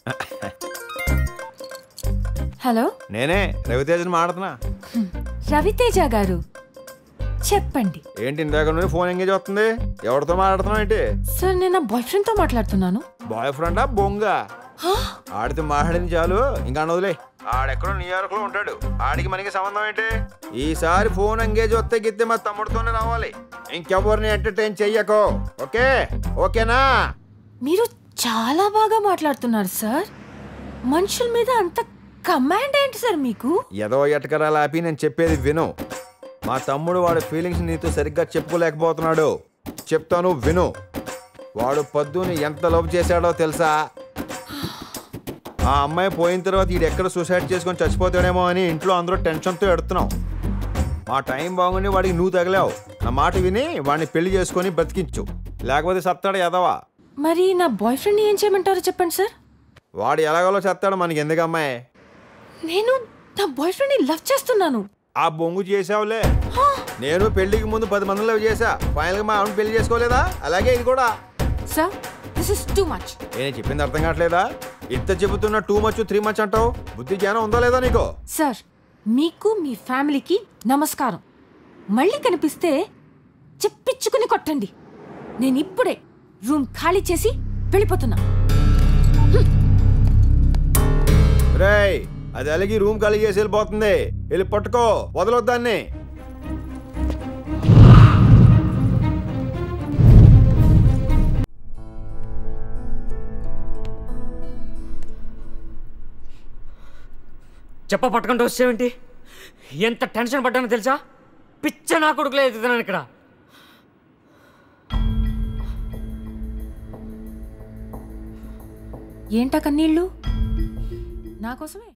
Hello, నేనే రవితేజని మాడుతున్నా. రవితేజ గారు చెప్పండి. ఏంటి ఇందాక నుండి ఫోన్ ఎంగేజ్ వస్తుంది? ఎవరితో మాట్లాడుతున్నావు ఏంటి? సార్, నేను నా బాయ్ ఫ్రెండ్ తో మాట్లాడుతున్నాను. బాయ్ ఫ్రెండా బొంగ? ఆడితో మాట్లాడింది చాలు, ఇంకా వదిలే. ఆడెక్కడో న్యూయార్క్ లో ఉంటాడు. ఆడికి మనకి సంబంధం ఏంటి? ఈసారి ఫోన్ ఎంగేజ్ వస్తే గిత్తే మా తమ్ముడితోనే రావాలి. ఇంకెవరిని ఎంటర్టైన్ చెయ్యకో. ఓకే ఓకేనా? మీరు చాలా బాగా మాట్లాడుతున్నారు సార్. మనుషుల మీద అంత కమాండ్ ఏంటి సార్ మీకు? ఏదో ఎటకరాలు ఆపి నేను చెప్పేది విను. మా తమ్ముడు వాడి ఫీలింగ్స్ నీతో సరిగ్గా చెప్పుకోలేకపోతున్నాడు. చెప్తాను విను. వాడు పద్దుని ఎంత లవ్ చేశాడో తెలుసా? ఆ అమ్మాయి పోయిన తర్వాత వీడు ఎక్కడ సూసైడ్ చేసుకొని చచ్చిపోతాడేమో అని ఇంట్లో అందరూ టెన్షన్తో ఎడుతున్నాం. మా టైం బాగుండి వాడికి నువ్వు తగిలావు. నా మాట విని వాడిని పెళ్లి చేసుకొని బ్రతికించు, లేకపోతే సత్తాడు ఎదవా. మరి నా బాయ్ ఫ్రెండ్ ఏం చేయమంటారో చెప్పండి సార్. వాడు ఎలాగోలో చేస్తాడు, మనకి ఎందుకు అమ్మాయి? నేను నా బాయ్ ఫ్రెండ్ ని లవ్ చేస్తున్నాను. ఆ బొంగు చేసావులే. నేను పెళ్లికి ముందు 10 మంది లవ్ చేశా. ఫైనల్గా మా ఆవిడ పెళ్లి చేసుకోలేదా? అలాగే ఇది కూడా. Sir, this is too much. నేను చెప్పింది అర్థం కావట్లేదా? ఇంత చెబుతున్నా 2 మచ్ 3 మచ్ అంటావు. బుద్ధి జ్ఞానం ఉందా లేదా నీకు? సార్, మీకు మీ ఫ్యామిలీకి నమస్కారం. మళ్ళీ కనిపిస్తే చెప్పించుకుని కొట్టండి. నేను ఇప్పుడే రూమ్ ఖాళీ చేసి వెళ్ళిపోతున్నా. రేయ్, అది అలాగే రూమ్ ఖాళీ చేసి వెళ్ళిపోతుంది. వెళ్ళి పట్టుకో, వదలొద్దాన్ని. చెప్ప పట్టుకుంటూ వచ్చేవేంటి? ఎంత టెన్షన్ పడ్డానో తెలుసా? పిచ్చ నా కొడుకులే ఎత్తుతున్నాను ఇక్కడ. ఏంటా కన్నీళ్ళు? నా కోసమే.